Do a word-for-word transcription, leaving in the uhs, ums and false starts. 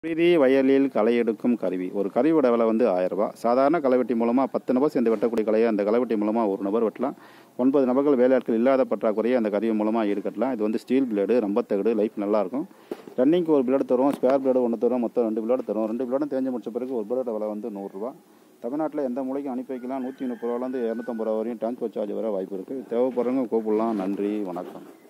பிரீதி வயலில் களை எடுக்கும் கருவி. ஒரு கருவியோட விலை வந்து ஆயிரம் ரூபாய். சாதாரண களைவெட்டி மூலமாக பத்து நபர் சேர்ந்து வெட்டக்கூடிய கலையை அந்த களைவெட்டி மூலமாக ஒரு நபர் வெட்டலாம். ஒன்பது நபர்கள் வேலையாட்கள் இல்லாத பற்றாக்குறையை அந்த கருவி மூலமாக ஈடுகட்டலாம். இது வந்து ஸ்டீல் பிளேடு, ரம்பத்தகடு, லைஃப் நல்லாயிருக்கும். ரன்னிங்க்கு ஒரு பிளேடு தரும், ஸ்பேர் பிளேடு ஒன்று தரும், மொத்தம் ரெண்டு பிளேடு தரும். ரெண்டு பிளேடும் தேஞ்சு முடிச்ச பிறகு ஒரு பிளேட விலை வந்து நூறுரூவா. தமிழ்நாட்டில் எந்த மூலைக்கும் அனுப்பி வைக்கலாம். நூற்றி முப்பது ரூபாலேருந்து இரநூத்தம்பது ரூபா வரையும் டிரான்ஸ்போர்ட் சார்ஜ் வர வாய்ப்பு இருக்குது. தேவைப்படுறவங்க கூப்பிடலாம். நன்றி, வணக்கம்.